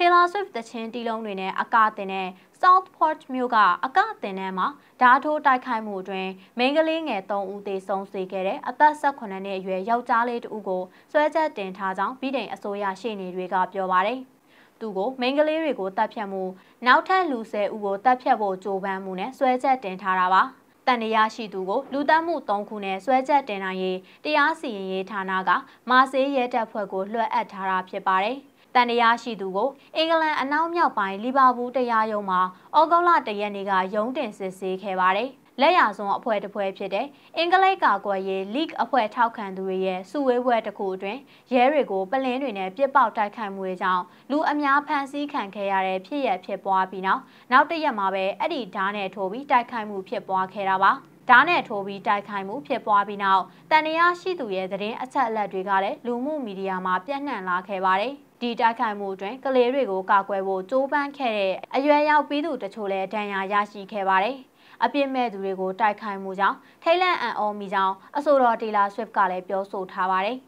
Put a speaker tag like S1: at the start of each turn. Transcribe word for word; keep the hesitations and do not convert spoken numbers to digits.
S1: Taylor Swift တချင်းတီးလုံးတွေနဲ့အကတင်တဲ့ Southport မြို့ကအကတင်ထဲမှာဓာတ်ထိုးတိုက်ခိုက်မှုအတွင်းမိန်းကလေးငယ်သုံးဦးသေဆုံးစေခဲ့တဲ့အသက်၁၈နှစ်အရွယ်ယောက်ျားလေးတဦးကိုဆွဲချက်တင်ထားကြောင်းဗြိတိန်အစိုးရရှေ့နေတွေကပြောပါတယ်။သူကိုမိန်းကလေးတွေကိုတပ်ဖြတ်မှုနောက်ထပ်လူဆယ်ဦးကိုတပ်ဖြတ်ဖို့ကြိုးပမ်းမှုနဲ့ဆွဲချက်တင်ထားတာပါ။တန်တရားရှိသူကိုလူသက်မှုသုံးခုနဲ့ဆွဲချက်တင်နိုင်ရေးတရားစီရင်ရေးဌာနကမာဆေးရဲတပ်ဖွဲ့ကိုလွှဲအပ်ထားတာဖြစ်ပါတယ်။တန်တရားရှိသူကိုအင်္ဂလန်အနောက်မြောက်ပိုင်းလီဗာပူးတရားရုံးမှာဩဂုတ်လတရက်နေ့ကရုံးတင်စစ်ဆေးခဲ့ပါတယ်။လက်ရာစွန်းအဖွဲ့တစ်ဖွဲ့ဖြစ်တဲ့အင်္ဂလိပ်ကာကွယ်ရေး League အဖွဲ့ထောက်ခံသူတွေရဲ့စုဝေးပွဲတစ်ခုအတွင်းရဲတွေကိုပလင်းတွေနဲ့ပြစ်ပေါက်တိုက်ခိုက်မှုတွေကြောင့်လူအများဖမ်းဆီးခံခဲ့ရတဲ့ဖြစ်ရဖြစ်ပွားပြီးနောက်နောက်တစ်ရက်မှာပဲအဲ့ဒီဓာတ်နဲ့ထိုးပြီးတိုက်ခိုက်မှုဖြစ်ပွားခဲ့တာပါ။ဓာတ်နဲ့ထိုးပြီးတိုက်ခိုက်မှုဖြစ်ပွားပြီးနောက်တန်တရားရှိသူရဲ့သတင်းအချက်အလက်တွေကလည်းလူမှုမီဒီယာမှာပြန့်နှံ့လာခဲ့ပါတယ်။ဒီတိုက်ခိုက်မှုအတွင်းကလေးတွေကိုကာကွယ်ဖို့ကြိုးပမ်းခဲ့တဲ့အရွယ်ရောက်ပြီးသူတချို့လည်းဒဏ်ရာရရှိခဲ့ပါတယ်။အပြစ်မဲ့သူတွေကိုတိုက်ခိုက်မှုကြောင့်ထိတ်လန့်အံ့ဩမိကြောင်းအဆိုတော် Taylor Swift ကလည်းပြောဆိုထားပါတယ်။